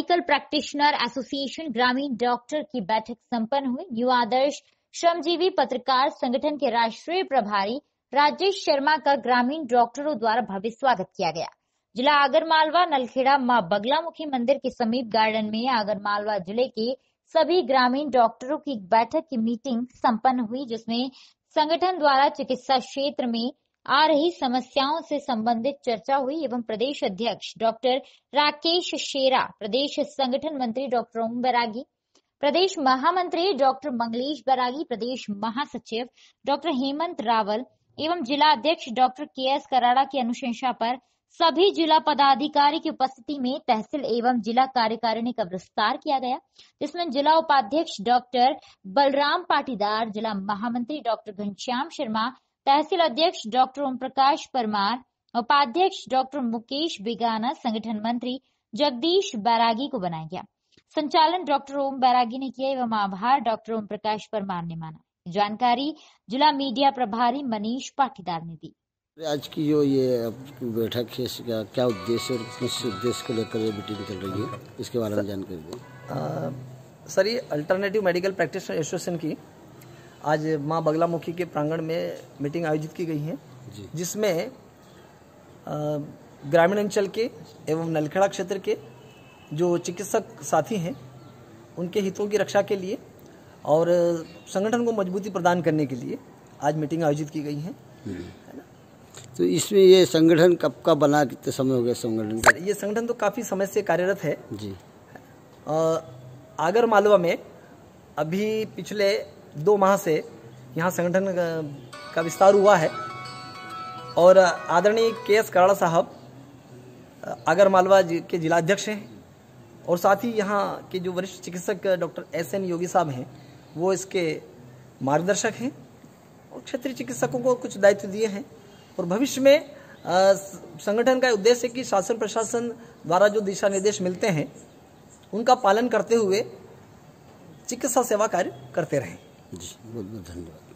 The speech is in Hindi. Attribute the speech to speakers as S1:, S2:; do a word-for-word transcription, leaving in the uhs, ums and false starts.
S1: मेडिकल प्रैक्टिशनर एसोसिएशन ग्रामीण डॉक्टर की बैठक संपन्न हुई। युवा आदर्श श्रमजीवी पत्रकार संगठन के राष्ट्रीय प्रभारी राजेश शर्मा का ग्रामीण डॉक्टरों द्वारा भव्य स्वागत किया गया। जिला आगरमालवा नलखेड़ा मां बगलामुखी मंदिर के समीप गार्डन में आगरमालवा जिले के सभी ग्रामीण डॉक्टरों की बैठक की मीटिंग संपन्न हुई, जिसमें संगठन द्वारा चिकित्सा क्षेत्र में आ रही समस्याओं से संबंधित चर्चा हुई एवं प्रदेश अध्यक्ष डॉक्टर राकेश शेरा, प्रदेश संगठन मंत्री डॉक्टर ओम बैरागी, प्रदेश महामंत्री डॉक्टर मंगलेश बैरागी, प्रदेश महासचिव डॉक्टर हेमंत रावल एवं जिला अध्यक्ष डॉक्टर के एस कराड़ा की अनुशंसा पर सभी जिला पदाधिकारी की उपस्थिति में तहसील एवं जिला कार्यकारिणी का विस्तार किया गया, जिसमें जिला उपाध्यक्ष डॉक्टर बलराम पाटीदार, जिला महामंत्री डॉक्टर घनश्याम शर्मा, तहसील अध्यक्ष डॉक्टर ओम प्रकाश परमार, उपाध्यक्ष डॉक्टर मुकेश बिगाना, संगठन मंत्री जगदीश बैरागी को बनाया गया। संचालन डॉक्टर ओम बैरागी ने किया एवं आभार डॉक्टर ओम प्रकाश परमार ने माना। जानकारी जिला मीडिया प्रभारी मनीष पाटीदार ने दी।
S2: आज की जो ये बैठक है, इसका क्या उद्देश्य और किस उद्देश्य को लेकर ये मीटिंग चल रही है, इसके बारे में जानकारी दें।
S3: सर, ये अल्टरनेटिव मेडिकल प्रैक्टिशनर एसोसिएशन की आज मां बगलामुखी के प्रांगण में मीटिंग आयोजित की गई है, जिसमें ग्रामीण अंचल के एवं नलखेड़ा क्षेत्र के जो चिकित्सक साथी हैं उनके हितों की रक्षा के लिए और संगठन को मजबूती प्रदान करने के लिए आज मीटिंग आयोजित की गई है।
S2: तो इसमें ये संगठन कब का बना, कितने समय हो गया संगठन का?
S3: ये संगठन तो काफ़ी समय से कार्यरत है
S2: जी।
S3: आगरमालवा में अभी पिछले दो माह से यहाँ संगठन का विस्तार हुआ है और आदरणीय के एस कराड़ा साहब आगरमालवा के जिलाध्यक्ष हैं और साथ ही यहाँ के जो वरिष्ठ चिकित्सक डॉक्टर एस एन योगी साहब हैं वो इसके मार्गदर्शक हैं और क्षेत्रीय चिकित्सकों को कुछ दायित्व दिए हैं। और भविष्य में आ, संगठन का उद्देश्य है कि शासन प्रशासन द्वारा जो दिशा निर्देश मिलते हैं उनका पालन करते हुए चिकित्सा सेवा कार्य करते रहें।
S2: जी, बहुत बहुत धन्यवाद।